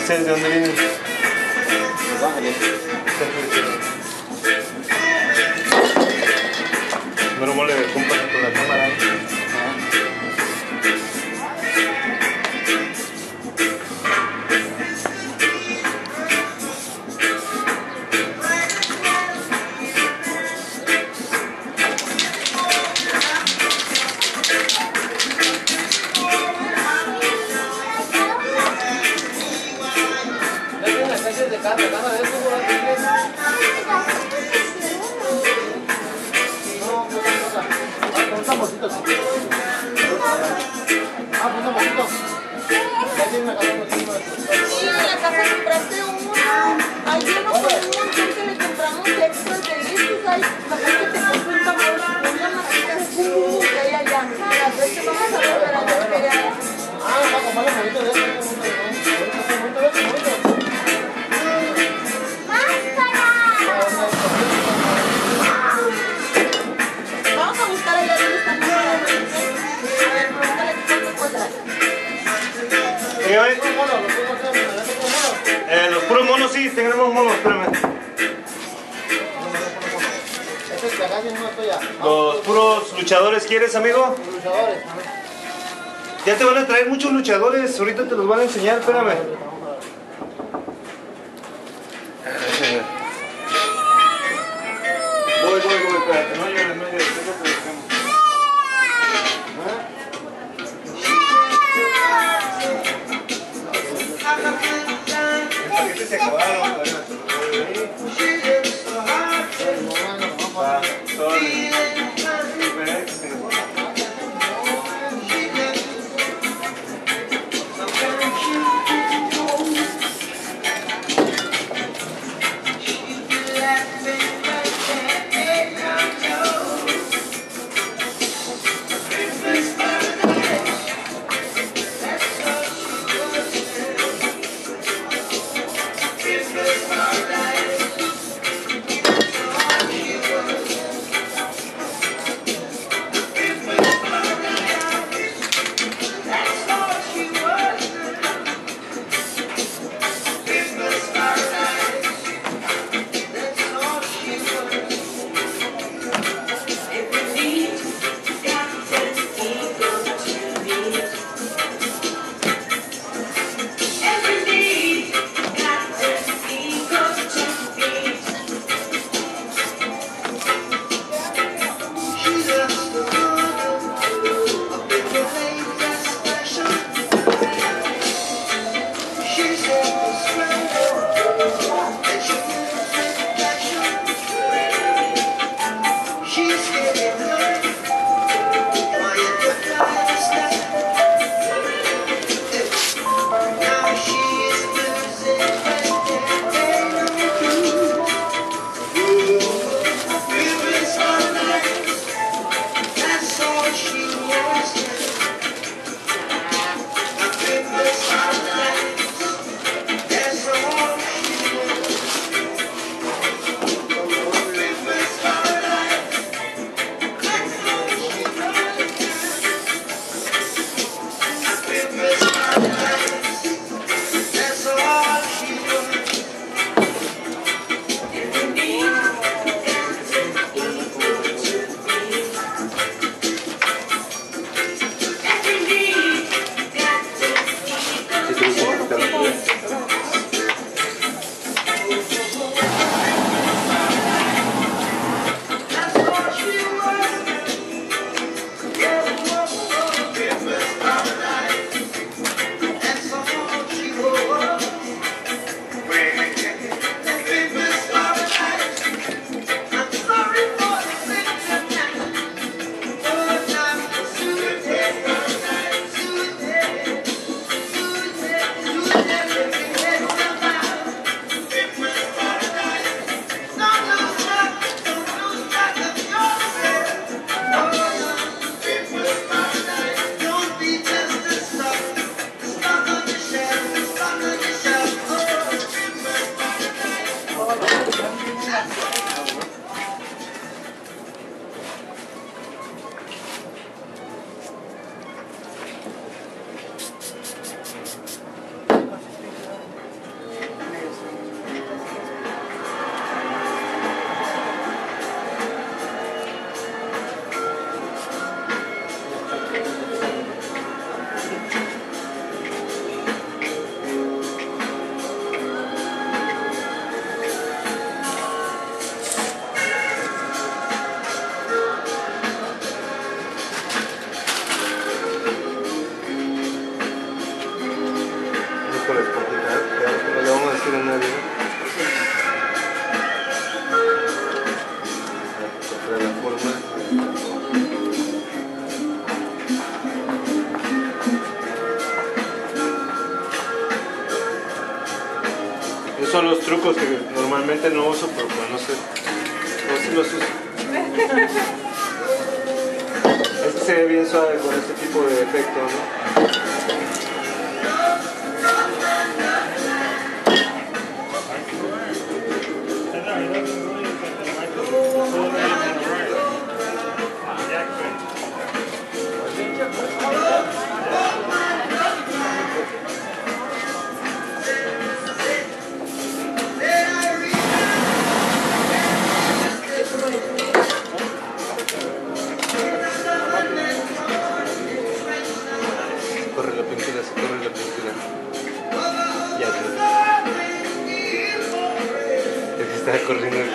ustedes de dónde vienen? Los Ángeles. Bueno, mole de compas con la cámara. Sí, en la casa compraste uno. Ayer no fue un montón que le compramos extras de estos. Ay, capaz que te compré un favor. Una masita de jugo que hay allá. A las veces vamos a ver a la esperada. Ah, va a comprar un poquito de eso. Vamos a buscar allá donde están los monos. A ver, pregúntale cuánto cuesta. Los puros monos sí, tenemos monos, espérame. Los puros luchadores, ¿quieres, amigo? Luchadores. Ya te van a traer muchos luchadores, ahorita te los van a enseñar, espérame. Voy, espérate, no llores, déjate de cama. Los paquetes se acabaron, todavía. Va, sorry. con la esponjita, no le vamos a decir a nadie. Para la forma. Esos son los trucos que normalmente no uso, pero pues no sé. No sé los uso. Es que se ve bien suave con este tipo de efecto, ¿no? Se corre la pintura. Ya. Es que está corriendo